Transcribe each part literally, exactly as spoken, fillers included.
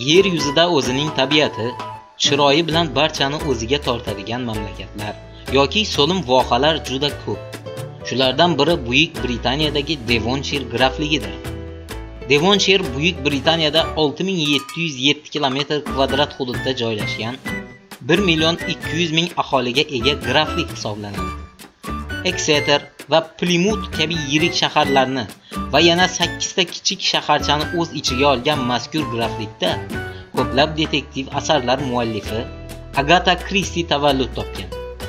yer yuzida o'zining tabiati, chiroyi bilan barchani o'ziga tortadigan mamlakatlar yoki so'lim vohalar juda ko'p. Shulardan biri Buyuk Britaniyadagi Devonshir grafligidir. Devonshir Buyuk Britaniyada olti ming yetti yuz yetti kilometr kvadrat hududda joylashgan bir million ikki yuz ming aholiga ega graflik hisoblanadi. Exeter va Plymouth kabi yirik shaharlarni va yana sakkiz ta kichik shaharchani o'z ichiga olgan mazkur graflikda ko'plab detektiv asarlar muallifi Agatha Christie tavallud topgan.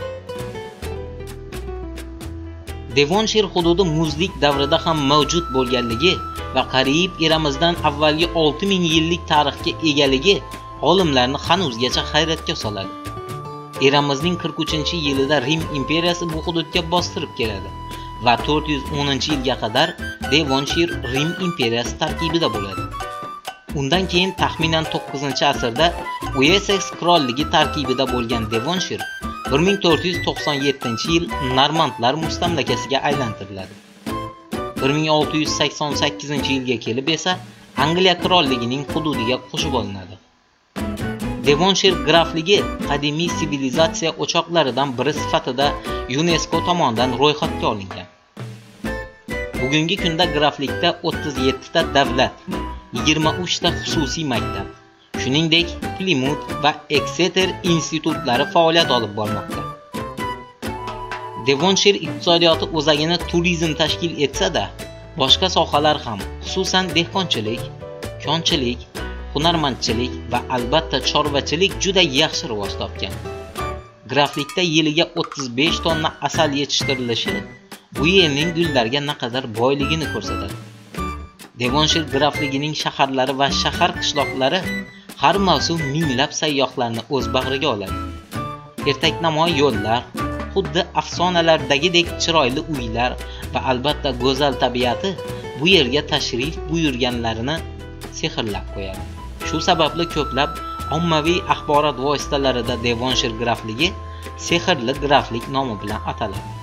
Devonshir hududi muzlik davrida ham mavjud bo'lganligi va qariyb eramizdan avvalgi olti ming yillik tarixga egaligi olimlarni hanuzgacha hayratga soladi. Eramizning qirq uchinchi yilida Rim imperiyasi bu hududga bostirib keladi va to'rt yuz o'ninchi yilga qadar Devonshir Rim imperiyasi tarkibida bo'ladi. Undan keyin taxminan to'qqizinchi asrda Wessex qirolligi tarkibida bo'lgan Devonshir bir ming to'rt yuz to'qson yettinchi yil Normandlar mustamlakasiga aylantiriladi. bir ming olti yuz sakson sakkizinchi yilga kelib esa Angliya qirolligining hududiga qo'shib olinadi. Devonshir grafligi qadimiy sivilizatsiya o'choqlaridan biri sifatida UNESCO tomonidan ro'yxatga olingan. Bugungi kunda graflikda o'ttiz yetti ta davlat, yigirma uch ta xususiy maktab, shuningdek Plymouth va Exeter institutlari faoliyat olib bormoqda. Devonshir iqtisodiyoti o'zagini turizm tashkil etsa-da, boshqa sohalar ham, xususan dehqonchilik, konchilik, hunarmandchilik va albatta chorvachilik juda yaxshi rivoj topgan. Graflikda yiliga o'ttiz besh tonna asal yetishtirilishi bu yerning gullarga naqadar boyligini ko'rsatadi. Devonshir grafligining shaharlari va shahar qishloqlari har mavsum minglab sayyohlarni o'z bag'riga oladi. Ertaknamo yo'llar, xuddi afsonalardagidek chiroyli uylar va albatta go'zal tabiati bu yerga tashrif buyurganlarini sehrlab qo'yadi. Shu sababli ko'plab ommaviy axborot vositalarida Devonshir grafligi sehrli graflik nomi bilan ataladi.